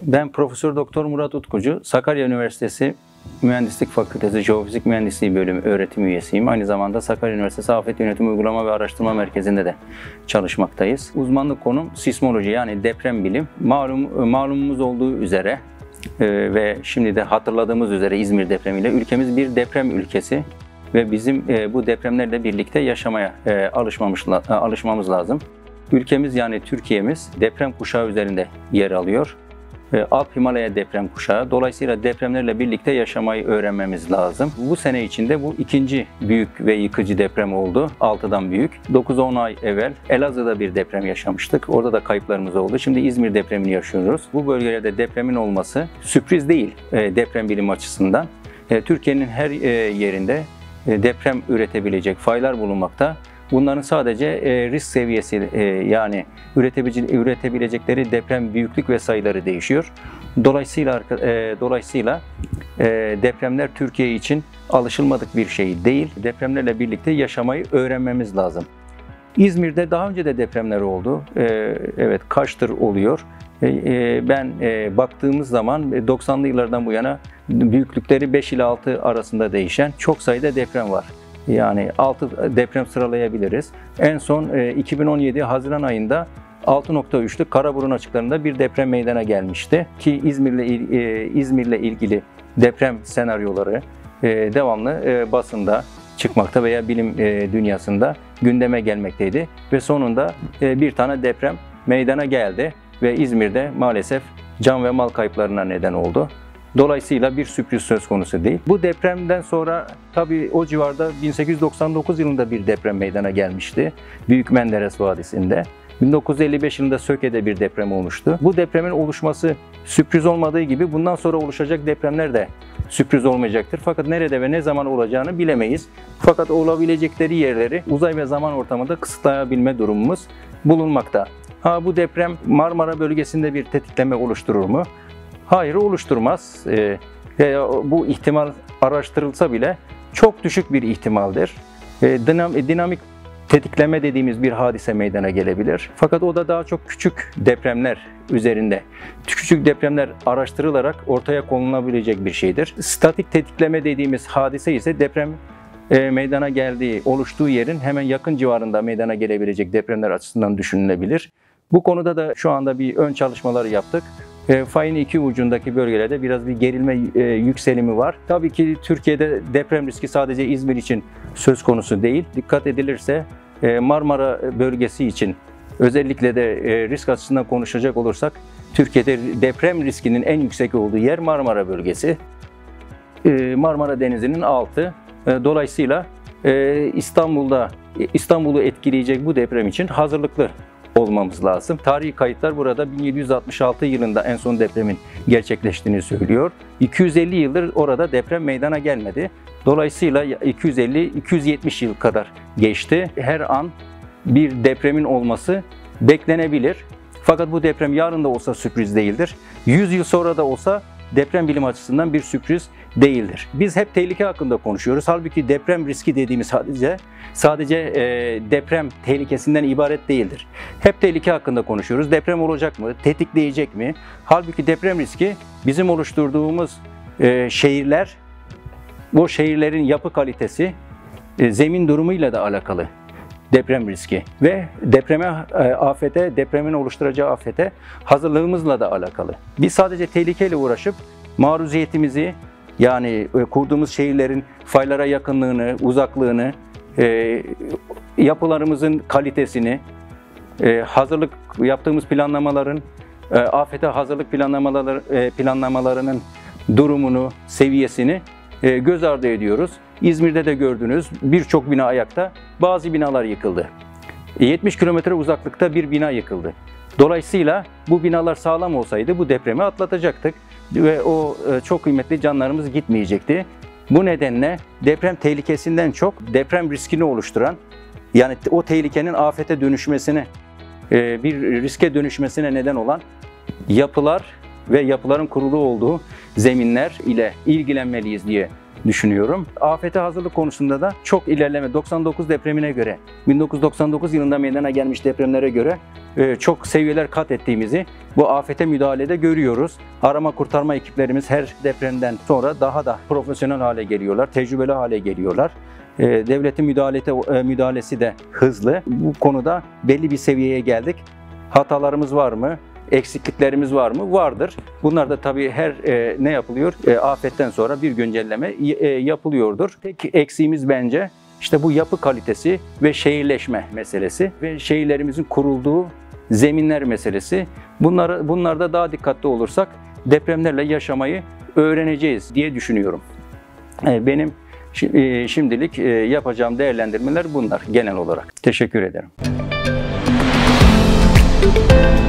Ben Profesör Doktor Murat Utkucu, Sakarya Üniversitesi Mühendislik Fakültesi Jeofizik Mühendisliği Bölümü öğretim üyesiyim. Aynı zamanda Sakarya Üniversitesi Afet Yönetimi Uygulama ve Araştırma Merkezi'nde de çalışmaktayız. Uzmanlık konum sismoloji, yani deprem bilim. Malumumuz olduğu üzere ve şimdi de hatırladığımız üzere İzmir depremiyle ülkemiz bir deprem ülkesi ve bizim bu depremlerle birlikte yaşamaya alışmamız lazım. Ülkemiz, yani Türkiye'miz deprem kuşağı üzerinde yer alıyor. Alp Himalaya deprem kuşağı. Dolayısıyla depremlerle birlikte yaşamayı öğrenmemiz lazım. Bu sene içinde bu ikinci büyük ve yıkıcı deprem oldu. 6'dan büyük. 9-10 ay evvel Elazığ'da bir deprem yaşamıştık. Orada da kayıplarımız oldu. Şimdi İzmir depremini yaşıyoruz. Bu bölgelerde depremin olması sürpriz değil deprem bilimi açısından. Türkiye'nin her yerinde deprem üretebilecek faylar bulunmakta. Bunların sadece risk seviyesi, yani üretebilecekleri deprem büyüklük ve sayıları değişiyor. Dolayısıyla depremler Türkiye için alışılmadık bir şey değil. Depremlerle birlikte yaşamayı öğrenmemiz lazım. İzmir'de daha önce de depremler oldu. Evet, kaçtır oluyor. Ben baktığımız zaman 90'lı yıllardan bu yana büyüklükleri 5 ile 6 arasında değişen çok sayıda deprem var. Yani 6 deprem sıralayabiliriz. En son 2017 Haziran ayında 6.3'lük Karaburun açıklarında bir deprem meydana gelmişti. Ki İzmir'le ilgili deprem senaryoları devamlı basında çıkmakta veya bilim dünyasında gündeme gelmekteydi. Ve sonunda bir tane deprem meydana geldi ve İzmir'de maalesef can ve mal kayıplarına neden oldu. Dolayısıyla bir sürpriz söz konusu değil. Bu depremden sonra tabii o civarda 1899 yılında bir deprem meydana gelmişti. Büyük Menderes Vadisi'nde. 1955 yılında Söke'de bir deprem olmuştu. Bu depremin oluşması sürpriz olmadığı gibi bundan sonra oluşacak depremler de sürpriz olmayacaktır. Fakat nerede ve ne zaman olacağını bilemeyiz. Fakat olabilecekleri yerleri uzay ve zaman ortamında kısıtlayabilme durumumuz bulunmakta. Bu deprem Marmara bölgesinde bir tetikleme oluşturur mu? Hayır, oluşturmaz. Bu ihtimal araştırılsa bile çok düşük bir ihtimaldir. Dinamik tetikleme dediğimiz bir hadise meydana gelebilir. Fakat o da daha çok küçük depremler üzerinde. Küçük depremler araştırılarak ortaya konulabilecek bir şeydir. Statik tetikleme dediğimiz hadise ise deprem meydana oluştuğu yerin hemen yakın civarında meydana gelebilecek depremler açısından düşünülebilir. Bu konuda da şu anda bir ön çalışmaları yaptık. Fayın iki ucundaki bölgelerde biraz bir gerilme yükselimi var. Tabii ki Türkiye'de deprem riski sadece İzmir için söz konusu değil. Dikkat edilirse Marmara bölgesi için özellikle de risk açısından konuşacak olursak Türkiye'de deprem riskinin en yüksek olduğu yer Marmara bölgesi. Marmara Denizi'nin altı. Dolayısıyla İstanbul'u etkileyecek bu deprem için hazırlıklı olmamız lazım. Tarihi kayıtlar burada 1766 yılında en son depremin gerçekleştiğini söylüyor. 250 yıldır orada deprem meydana gelmedi. Dolayısıyla 250-270 yıl kadar geçti. Her an bir depremin olması beklenebilir. Fakat bu deprem yarın da olsa sürpriz değildir. 100 yıl sonra da olsa deprem bilim açısından bir sürpriz değildir. Biz hep tehlike hakkında konuşuyoruz. Halbuki deprem riski dediğimiz sadece deprem tehlikesinden ibaret değildir. Hep tehlike hakkında konuşuyoruz. Deprem olacak mı? Tetikleyecek mi? Halbuki deprem riski bizim oluşturduğumuz şehirler, o şehirlerin yapı kalitesi, zemin durumuyla da alakalı. Deprem riski ve depremin oluşturacağı afete hazırlığımızla da alakalı. Biz sadece tehlikeyle uğraşıp maruziyetimizi, yani kurduğumuz şehirlerin faylara yakınlığını, uzaklığını, yapılarımızın kalitesini, yaptığımız planlamaların, afete hazırlık planlamalarının durumunu, seviyesini göz ardı ediyoruz. İzmir'de de gördünüz, birçok bina ayakta, bazı binalar yıkıldı. 70 kilometre uzaklıkta bir bina yıkıldı. Dolayısıyla bu binalar sağlam olsaydı bu depremi atlatacaktık ve o çok kıymetli canlarımız gitmeyecekti. Bu nedenle deprem tehlikesinden çok deprem riskini oluşturan, yani o tehlikenin afete dönüşmesine, bir riske dönüşmesine neden olan yapılar ve yapıların kurulu olduğu zeminler ile ilgilenmeliyiz diye düşünüyorum. Afete hazırlık konusunda da çok ilerleme, 99 depremine göre, 1999 yılında meydana gelmiş depremlere göre çok seviyeler kat ettiğimizi bu afete müdahalede görüyoruz. Arama kurtarma ekiplerimiz her depremden sonra daha da profesyonel hale geliyorlar, tecrübeli hale geliyorlar. Devletin müdahalesi de hızlı. Bu konuda belli bir seviyeye geldik. Hatalarımız var mı? Eksikliklerimiz var mı? Vardır. Bunlar da tabii her ne yapılıyor? Afetten sonra bir güncelleme yapılıyordur. Tek eksiğimiz bence işte bu yapı kalitesi ve şehirleşme meselesi ve şehirlerimizin kurulduğu zeminler meselesi. Bunlarda daha dikkatli olursak depremlerle yaşamayı öğreneceğiz diye düşünüyorum. Benim şimdilik yapacağım değerlendirmeler bunlar genel olarak. Teşekkür ederim.